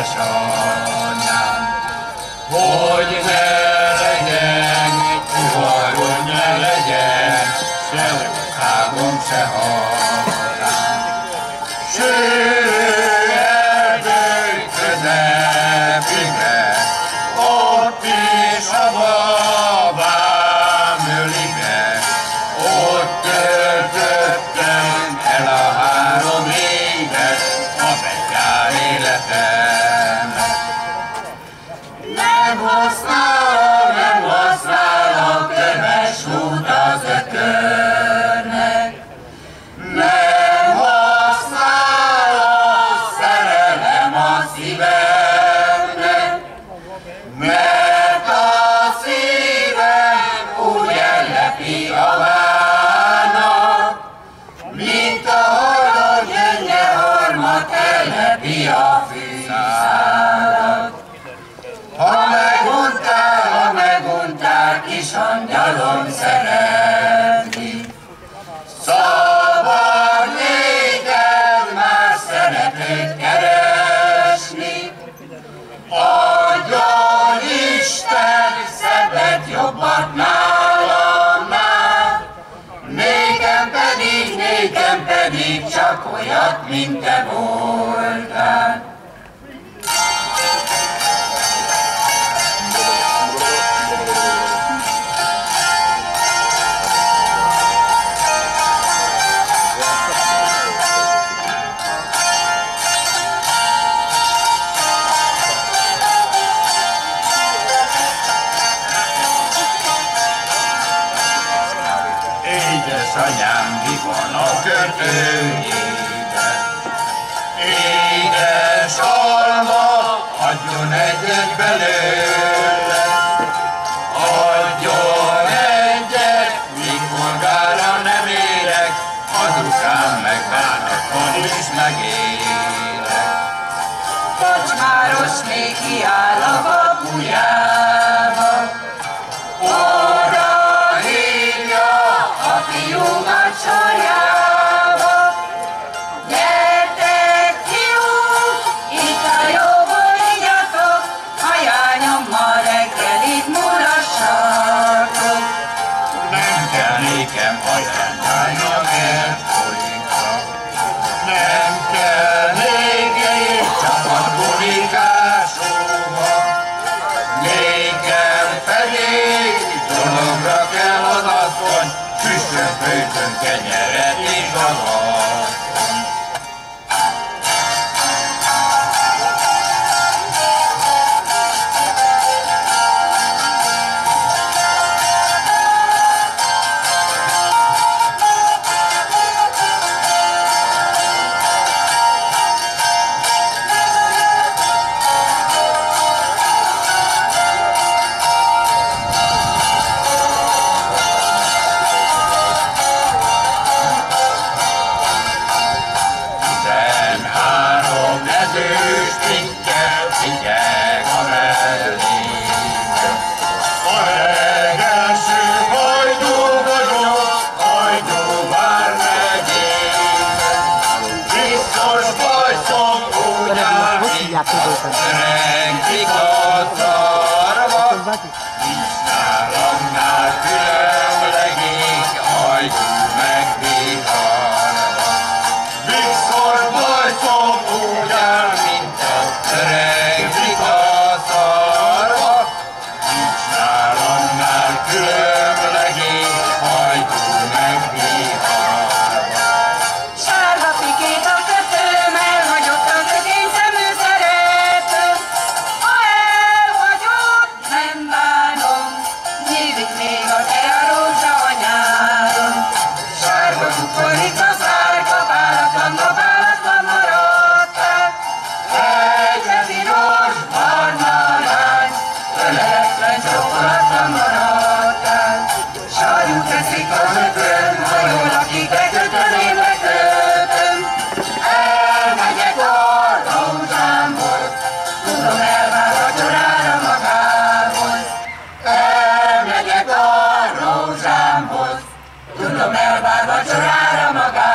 édesanyám, hogy ne legyen, uvarod ne legyen, se országom, se hazám. Sűrű erdő közepére, ott is a babám ölige, ott töltöttem el a 3 évet, a betyár életemet. Nem használ a köves út az ökörnek, nem használ a szerelem a szívemnek, mert a szívem úgy ellepi a vának, mint a halott gyöngyös harmat ellepi a fűszálat. Ha meguntál, kis angyalom szeretni, szabad néked más szeretőt keresni. Adjon Isten szebbet, jobbat nálamnál, nékem pedig csak olyat, mint te voltál. Édesanyám, mi van a kötőjében? Édes alma, adjon egyet belőle. Adjon egyet, míg magára nem érek, azután meg bánatban is megélek. Kocsmárosné kiáll a kapujába, oda hívja a fiúmat sorjába. Gyertek, fiúk, itt a jóból igyatok, hajányommal reggelit mulassatok. Nem kell nékem hajányom elfolyika, nem kell nékem csapat bulikásóba, nékem pedig dologra kell az asszony, süssön főzön kenyeret és az asszony. Rendik a szarva, nincs nálamnál különlegék, ajtó meg viharva. Biztos bajszom úgy áll, mint a rendik a szarva, nincs nálamnál különlegék, ajtó meg viharva. Sárga pikét a kötőm, elhagyott a kötény szemű szeretőm. Ha elhagyott, nem bánom, nyílik még a tea rózsa a nyáron. Sárga kukorika, szárka, páratlan maradtál. Egyre piros, barna lány, öleletlen csokolata maradtál. Sajú teszik a zsököm, ha jól lakik, bekötöm, én bekötöm. Elmegyek a rózsámhoz, tudom elvár vacsorára magához. Elmegyek a rózsámhoz, tudom elvár vacsorára magához.